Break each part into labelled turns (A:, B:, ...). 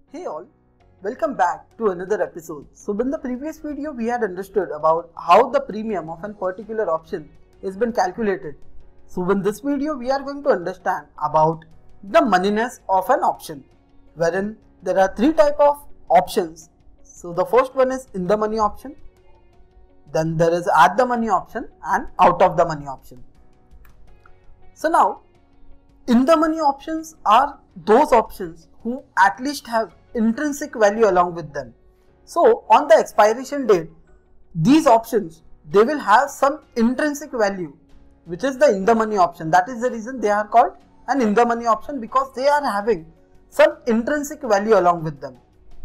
A: Hey all, welcome back to another episode. So in the previous video we had understood about how the premium of a particular option has been calculated. So in this video we are going to understand about the moneyness of an option, wherein there are three types of options. So the first one is in the money option, then there is at the money option and out of the money option. So now in the money options are those options who at least have intrinsic value along with them. So on the expiration date, these options, they will have some intrinsic value, which is the in the money option. That is the reason they are called an in the money option, because they are having some intrinsic value along with them.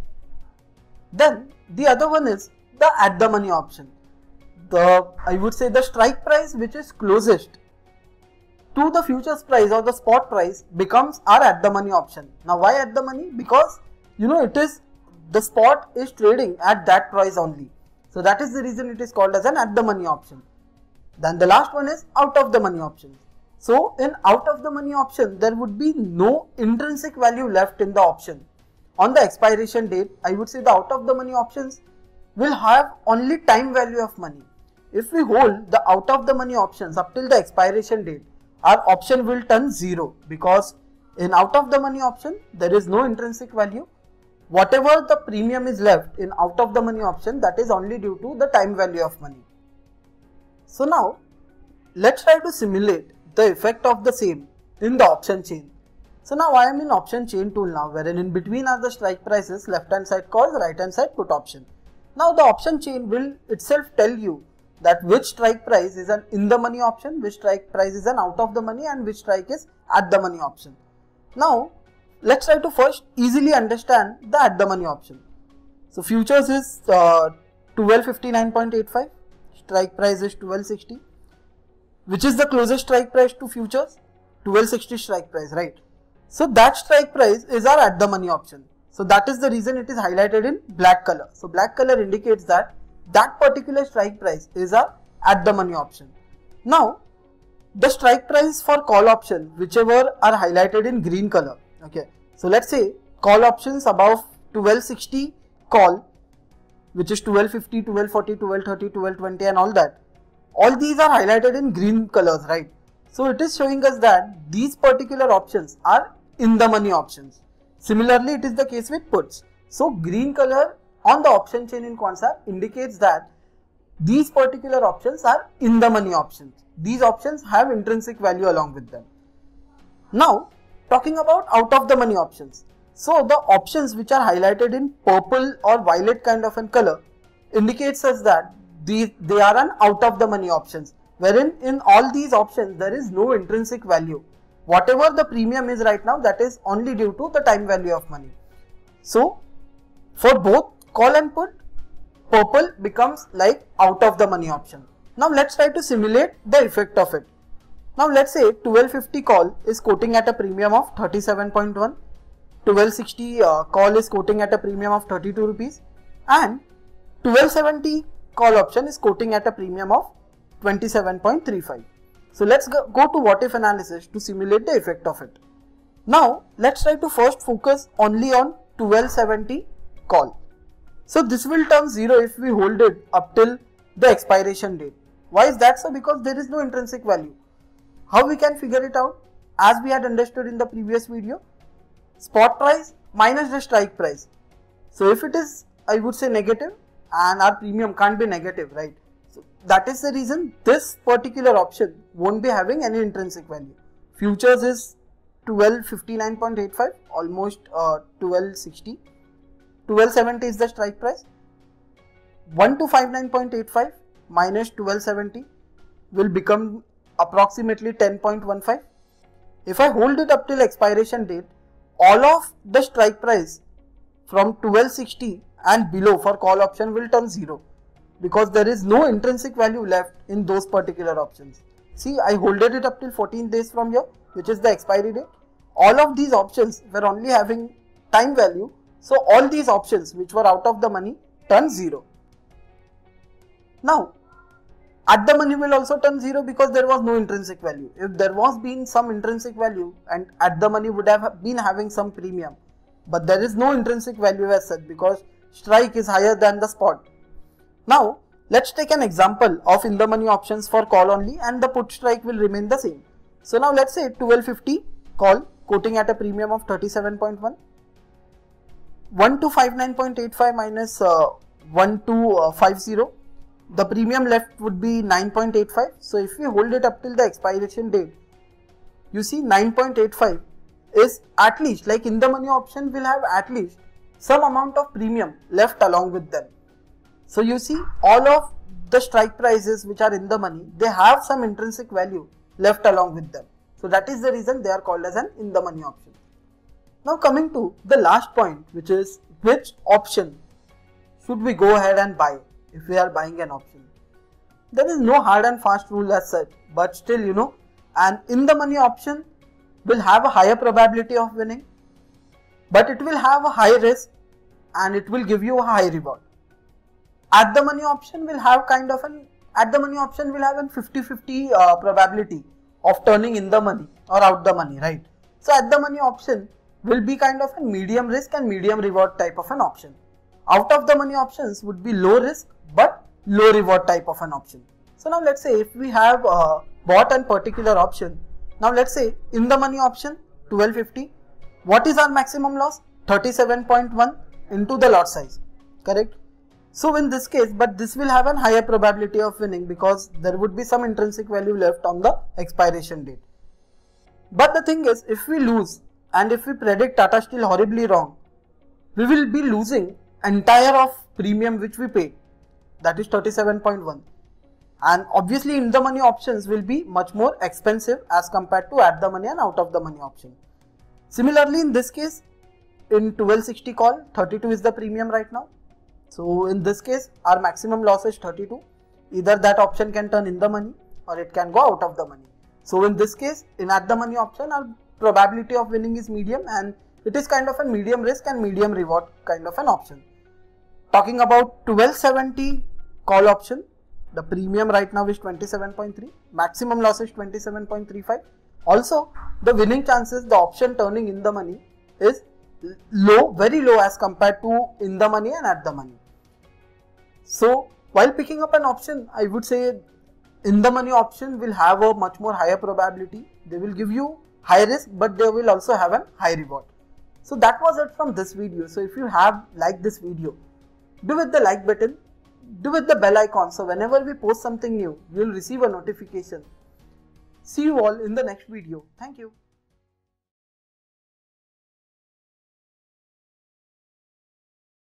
A: Then the other one is the at the money option. I would say the strike price which is closest to the futures price or the spot price becomes our at the money option. Now why at the money? Because it is the spot is trading at that price only. So that is the reason it is called as an at the money option. Then the last one is out of the money option. So in out of the money option, there would be no intrinsic value left in the option. On the expiration date, I would say the out of the money options will have only time value of money. If we hold the out of the money options up till the expiration date, our option will turn 0, because in out of the money option, there is no intrinsic value. Whatever the premium is left in out of the money option, that is only due to the time value of money. So now let's try to simulate the effect of the same in the option chain. So now I am in option chain tool now, wherein in between are the strike prices, left hand side calls, right hand side put option. Now the option chain will itself tell you that which strike price is an in the money option, which strike price is an out of the money, and which strike is at the money option. Now let's try to first easily understand the at the money option. So futures is 1259.85, strike price is 1260, which is the closest strike price to futures, 1260 strike price, right? So that strike price is our at the money option. So that is the reason it is highlighted in black color. So black color indicates that that particular strike price is our at the money option. Now the strike price for call option, whichever are highlighted in green color. Okay, so let's say call options above 1260 call, which is 1250, 1240, 1230, 1220 and all that. All these are highlighted in green colors, right? So it is showing us that these particular options are in the money options. Similarly, it is the case with puts. So green color on the option chain in Quantsapp indicates that these particular options are in the money options. These options have intrinsic value along with them. Now talking about out of the money options. So the options which are highlighted in purple or violet kind of a color indicates us that they are an out of the money options, wherein in all these options there is no intrinsic value. Whatever the premium is right now, that is only due to the time value of money. So for both call and put, purple becomes like out of the money option. Now let's try to simulate the effect of it. Now let's say 1250 call is quoting at a premium of 37.1, 1260 call is quoting at a premium of 32 rupees, and 1270 call option is quoting at a premium of 27.35. So let's go to what if analysis to simulate the effect of it. Now let's try to first focus only on 1270 call. So this will turn 0 if we hold it up till the expiration date. Why is that so? Because there is no intrinsic value. How we can figure it out? As we had understood in the previous video, spot price minus the strike price. So if it is, I would say, negative, and our premium can't be negative, right? So that is the reason this particular option won't be having any intrinsic value. Futures is 1259.85, almost 1260. 1270 is the strike price. 1259.85 minus 1270 will become approximately 10.15. If I hold it up till expiration date, all of the strike price from 1260 and below for call option will turn 0, because there is no intrinsic value left in those particular options. See, I holded it up till 14 days from here, which is the expiry date. All of these options were only having time value. So all these options which were out of the money turn 0. Now at the money will also turn 0 because there was no intrinsic value. If there was been some intrinsic value and at the money would have been having some premium, but there is no intrinsic value as such because strike is higher than the spot. Now let's take an example of in the money options for call only, and the put strike will remain the same. So now let's say 1250 call, quoting at a premium of 37.1, 1259.85 minus 1250, the premium left would be 9.85. So if we hold it up till the expiration date, you see 9.85 is at least, like in the money option will have at least some amount of premium left along with them. So you see all of the strike prices which are in the money, they have some intrinsic value left along with them. So that is the reason they are called as an in the money option. Now coming to the last point, which is which option should we go ahead and buy if we are buying an option. There is no hard and fast rule as such, but still an in the money option will have a higher probability of winning, but it will have a high risk and it will give you a high reward. At the money option will have kind of an 50-50 probability of turning in the money or out the money, right? So at the money option will be kind of a medium risk and medium reward type of an option. Out of the money options would be low risk but low reward type of an option. So now let's say if we have bought a particular option, now let's say in the money option 1250, what is our maximum loss? 37.1 into the lot size, correct? So in this case, but this will have a higher probability of winning because there would be some intrinsic value left on the expiration date. But the thing is, if we lose and if we predict Tata Steel horribly wrong, we will be losing entire of premium which we paid, that is 37.1. And obviously in the money options will be much more expensive as compared to at the money and out of the money option. Similarly in this case, in 1260 call, 32 is the premium right now. So in this case, our maximum loss is 32. Either that option can turn in the money or it can go out of the money. So in this case, in at the money option, our probability of winning is medium and it is kind of a medium risk and medium reward kind of an option. Talking about 1270 call option, the premium right now is 27.3, maximum loss is 27.35. Also, the winning chances, the option turning in the money is low, very low as compared to in the money and at the money. So while picking up an option, I would say in the money option will have a much more higher probability. They will give you high risk, but they will also have a high reward. So that was it from this video. So if you have liked this video, do hit the like button, do hit the bell icon, so whenever we post something new, you will receive a notification. See you all in the next video. Thank you.